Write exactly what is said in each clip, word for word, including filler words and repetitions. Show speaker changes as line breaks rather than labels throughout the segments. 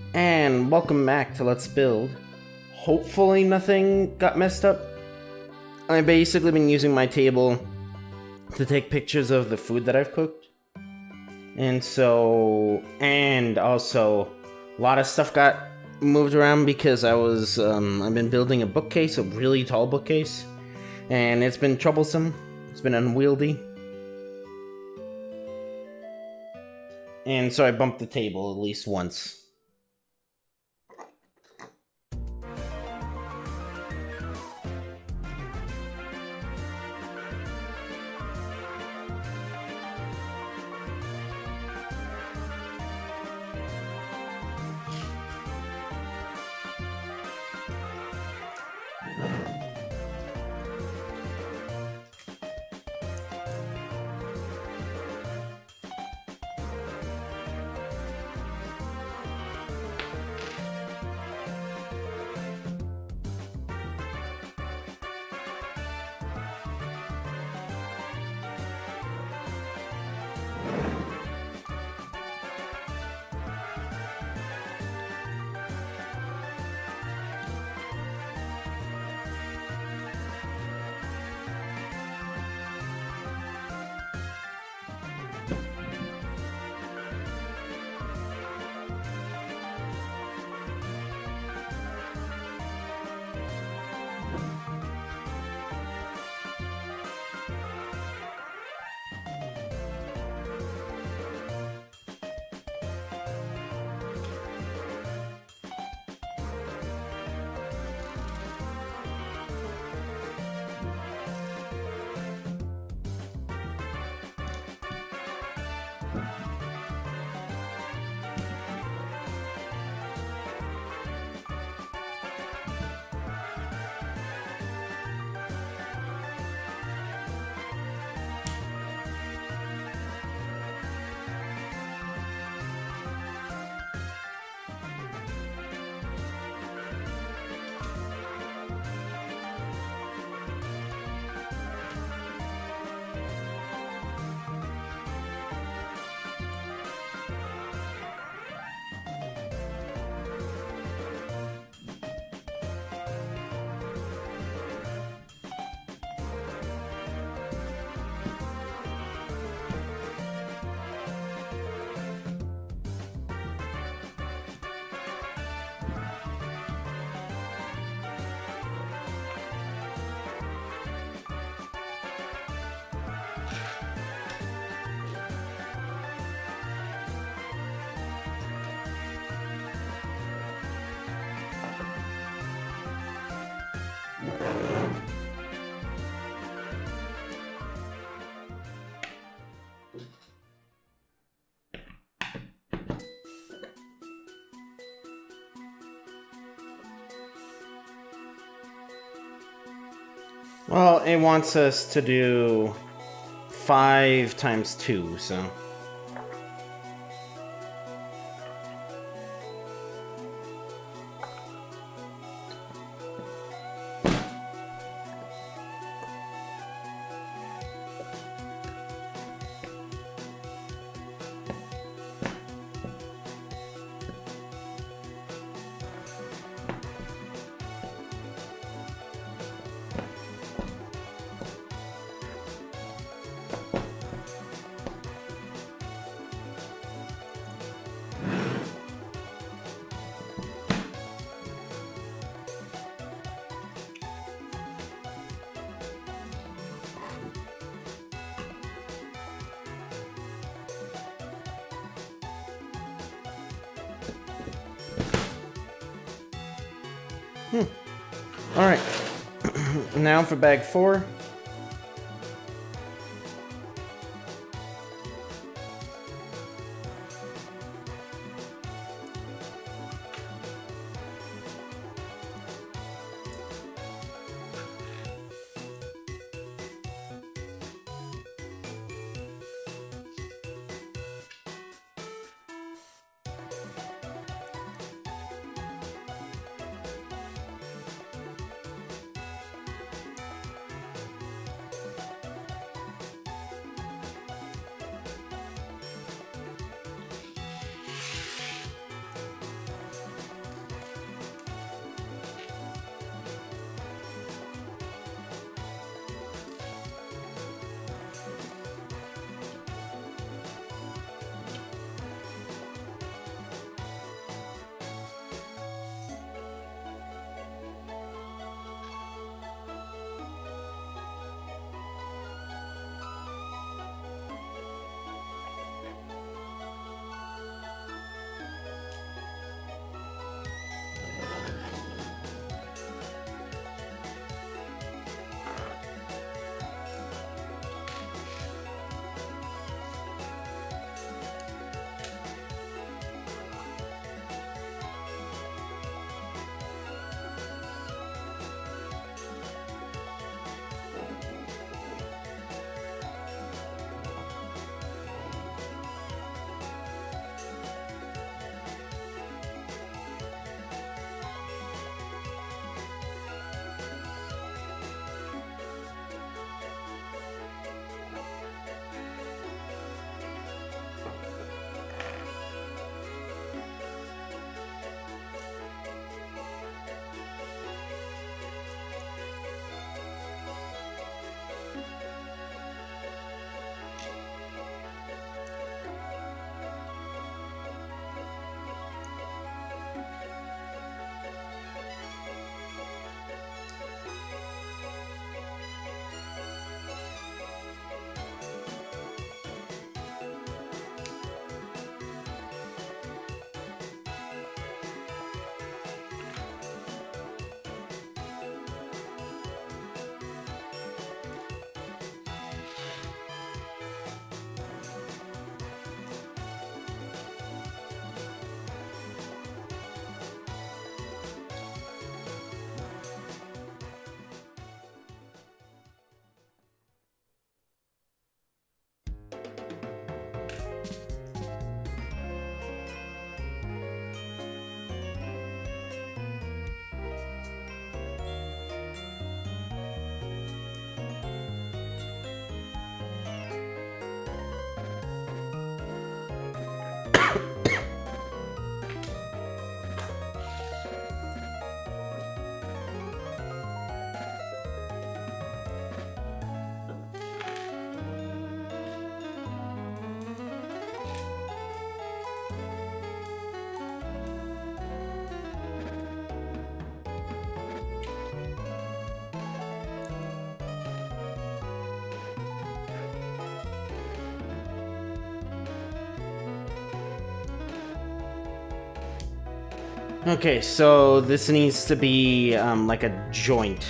And welcome back to Let's Build. Hopefully nothing got messed up. I've basically been using my table to take pictures of the food that I've cooked. And so, and also, a lot of stuff got moved around because I was, um, I've been building a bookcase, a really tall bookcase. And it's been troublesome. It's been unwieldy. And so I bumped the table at least once. Well, it wants us to do five times two, so... Hmm. Alright. Now for bag four. Okay, so this needs to be um, like a joint.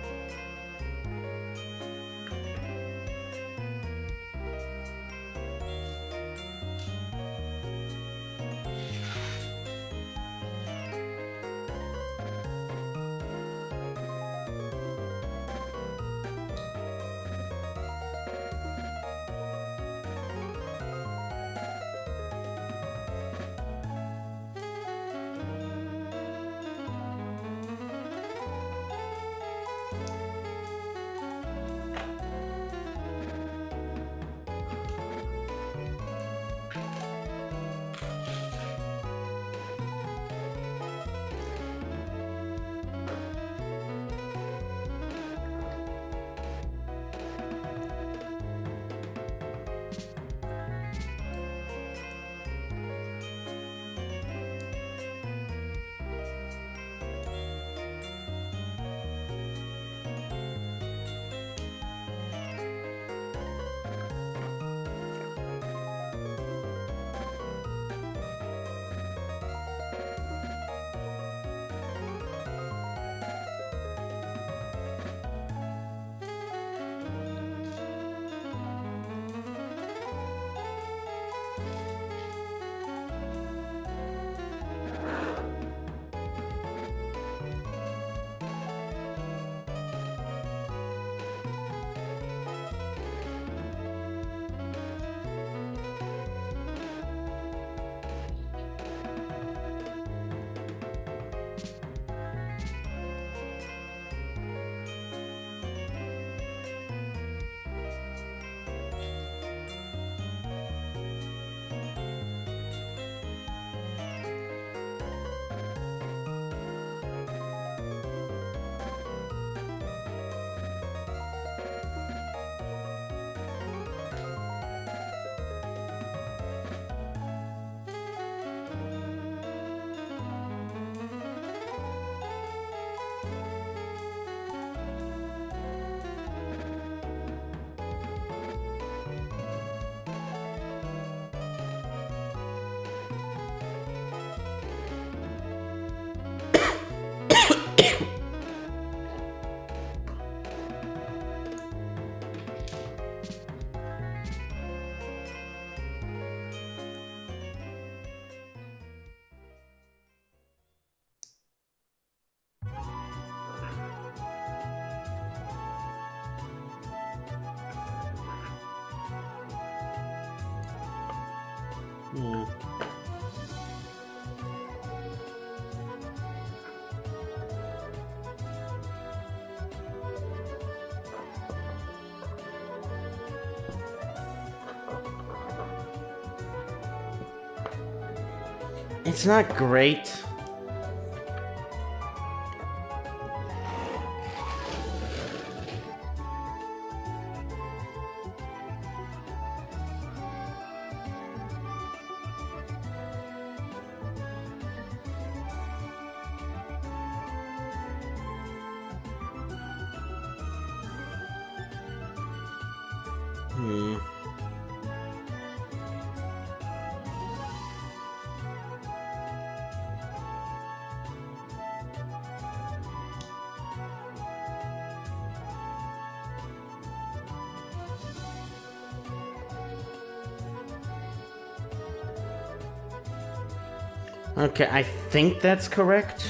Hmm. It's not great. Hmm. Okay, I think that's correct.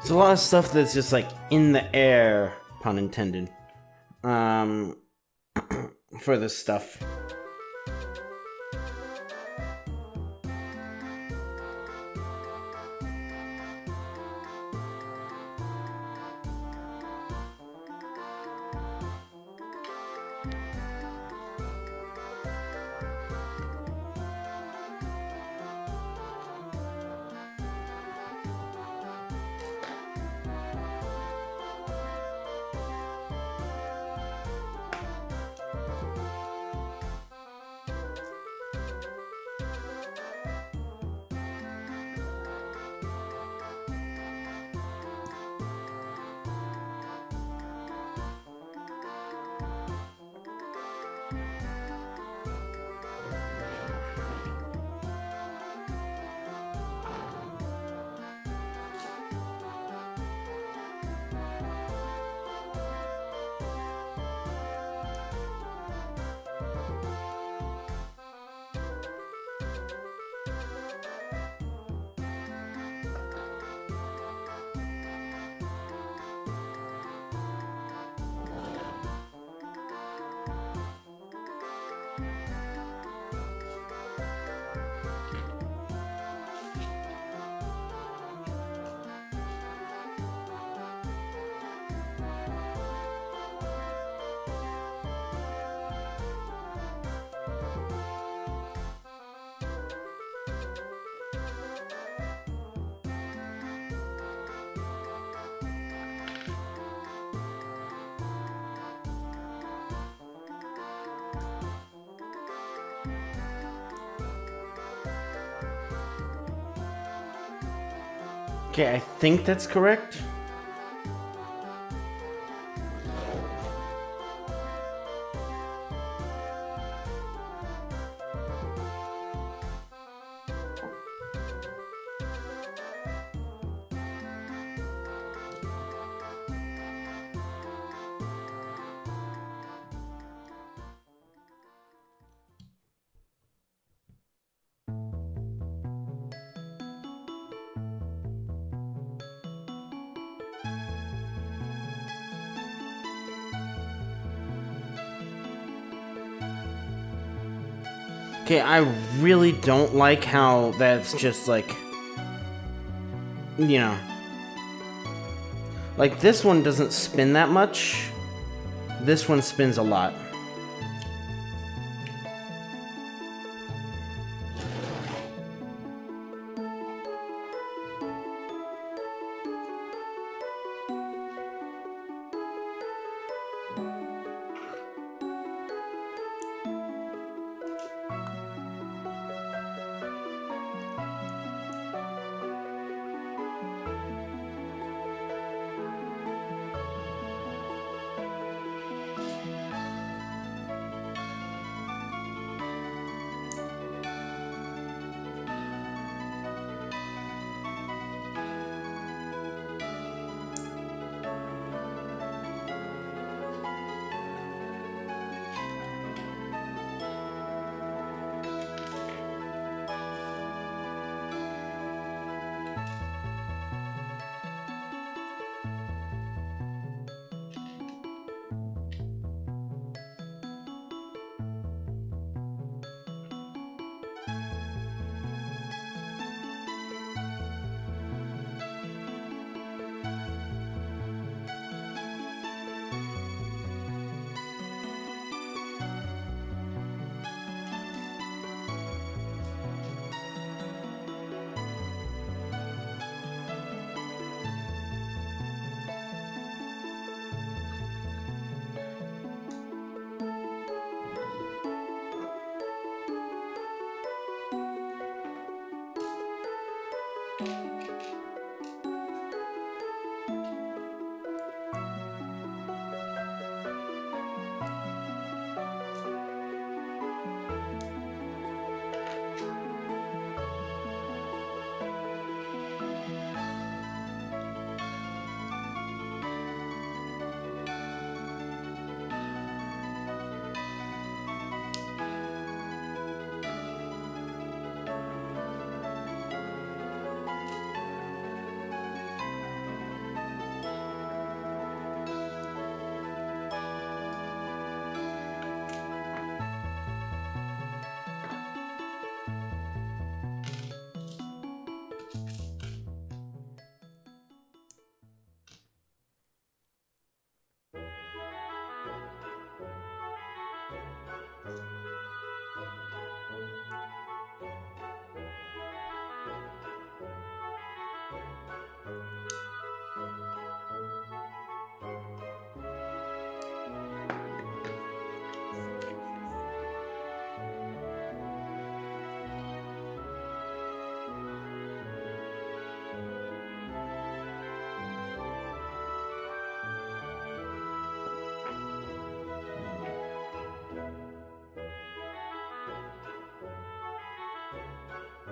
There's a lot of stuff that's just like in the air, pun intended, um, for this stuff. Okay, I think that's correct. Okay, I really don't like how that's just like, you know, like this one doesn't spin that much. This one spins a lot.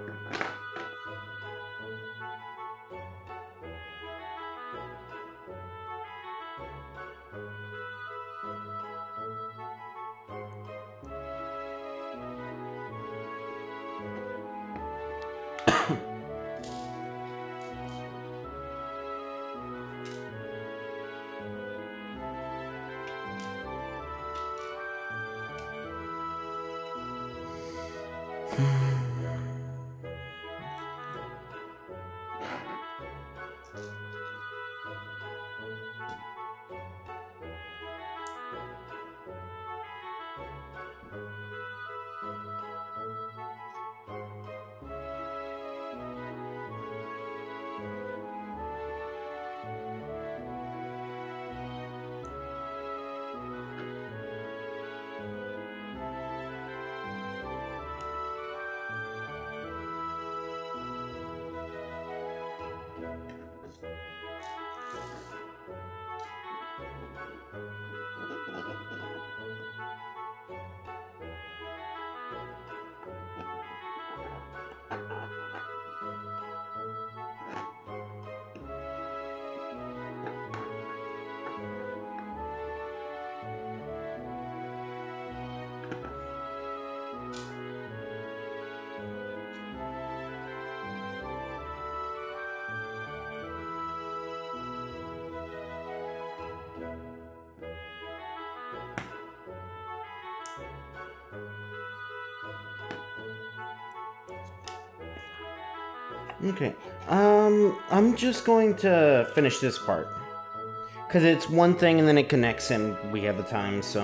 Okay, um, I'm just going to finish this part. Because it's one thing and then it connects and we have the time, so...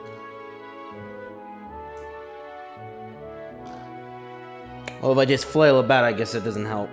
Well, if I just flail about, I guess it doesn't help.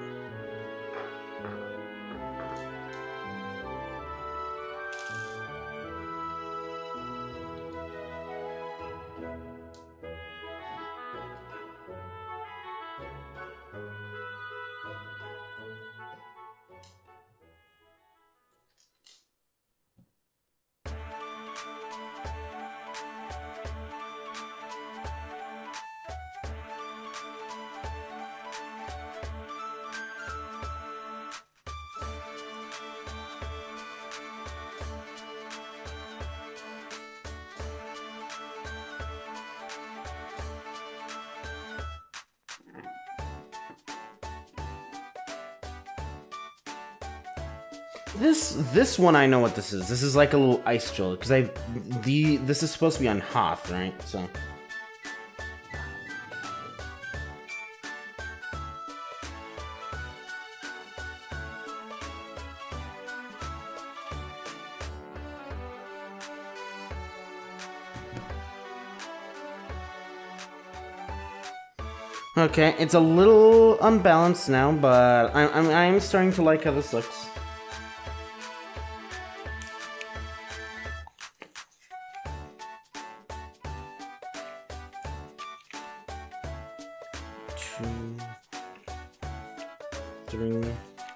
This this one I know what this is. This is like a little ice drill because I the this is supposed to be on Hoth, right? So okay, it's a little unbalanced now, but I'm I'm I'm starting to like how this looks. Two, three.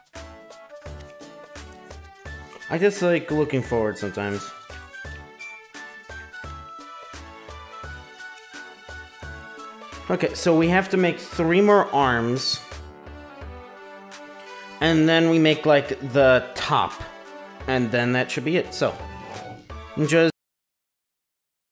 I just like looking forward sometimes. Okay, so we have to make three more arms. And then we make like the top. And then that should be it. So, enjoy.